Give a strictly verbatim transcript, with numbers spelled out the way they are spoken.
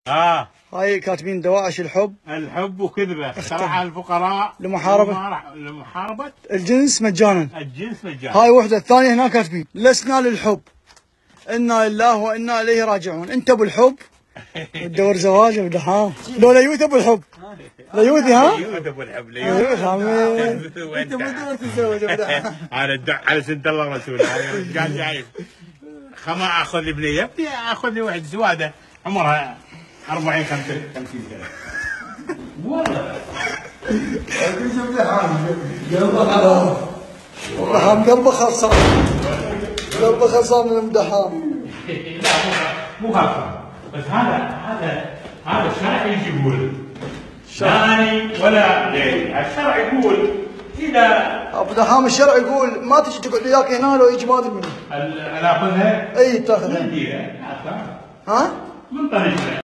اه هاي كاتبين دواعش الحب الحب وكذبه اخترعها الفقراء لمحاربة لمحاربة الجنس مجانا. الجنس مجانا. هاي وحدة. الثانية هناك كاتبين لسنا للحب، إنا لله وإنا إليه راجعون. أنت أبو الحب تدور زواج ابو دحام. لو ليوث ابو الحب ليوثي ها؟ ليوث ابو الحب ليوث عمي. انت ما تقدر تتزوج ابو دحام. على الدع على سنة الله رسوله قال جايب خما اخذ لي بنيه ابني اخذ لي واحد سواده عمرها أربعين خمسين سنه. والله ابو دحام قلبه دحام قلبه خرصان، قلبه خرصان من ابو دحام. لا مو مو خرصان، بس هذا هذا هذا الشرع يجي يقول ثاني ولا غير. الشرع يقول اذا ابو دحام الشرع يقول ما تجي تقعد وياك هنا لو يجي ما ادري منو. انا اخذها اي تاخذها. ها؟ من طريقه